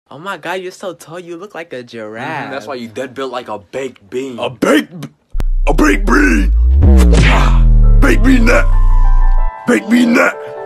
Oh my god, you're so tall. You look like a giraffe. That's why you dead built like a baked bean. A baked bean. Baked bean that. Baked bean that.